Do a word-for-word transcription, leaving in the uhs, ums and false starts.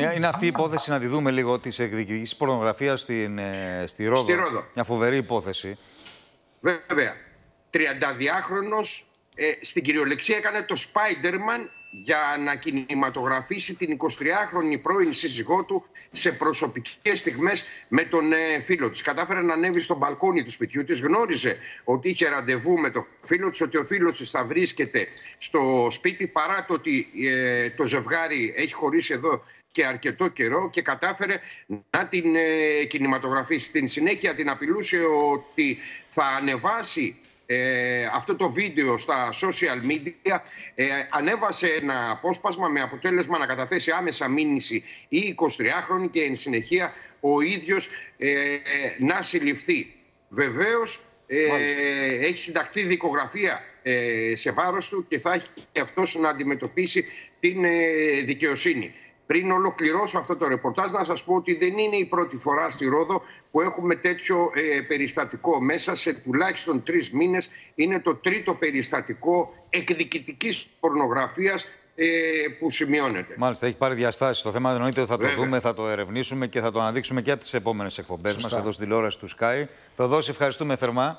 Είναι αυτή η υπόθεση, να τη δούμε λίγο, της εκδικητικής πορνογραφίας στην, ε, στη Ρόδο. Στη Ρόδο. Μια φοβερή υπόθεση. Βέβαια. τριανταδυάχρονος ε, στην κυριολεξία έκανε το Spider-Man για να κινηματογραφήσει την εικοσιτριάχρονη πρώην σύζυγό του σε προσωπικές στιγμές με τον ε, φίλο της. Κατάφερε να ανέβει στο μπαλκόνι του σπιτιού της, γνώριζε ότι είχε ραντεβού με τον φίλο της, ότι ο φίλος της θα βρίσκεται στο σπίτι, παρά το ότι ε, το ζευγάρι έχει χωρίσει εδώ και αρκετό καιρό, και κατάφερε να την ε, κινηματογραφήσει. Στην συνέχεια την απειλούσε ότι θα ανεβάσει Ε, αυτό το βίντεο στα social media. ε, Ανέβασε ένα απόσπασμα με αποτέλεσμα να καταθέσει άμεσα μήνυση η εικοσιτριάχρονη και εν συνεχεία ο ίδιος ε, ε, να συλληφθεί. Βεβαίως ε, έχει συνταχθεί δικογραφία ε, σε βάρος του και θα έχει και αυτός να αντιμετωπίσει την ε, δικαιοσύνη. Πριν ολοκληρώσω αυτό το ρεπορτάζ, να σας πω ότι δεν είναι η πρώτη φορά στη Ρόδο που έχουμε τέτοιο ε, περιστατικό. Μέσα σε τουλάχιστον τρεις μήνες είναι το τρίτο περιστατικό εκδικητικής πορνογραφίας ε, που σημειώνεται. Μάλιστα, έχει πάρει διαστάσεις. Το θέμα εννοείται ότι θα το Βέβαια. δούμε, θα το ερευνήσουμε και θα το αναδείξουμε και από τις επόμενες εκπομπές μας εδώ στην τηλεόραση του Sky. Θεοδόση, ευχαριστούμε θερμά.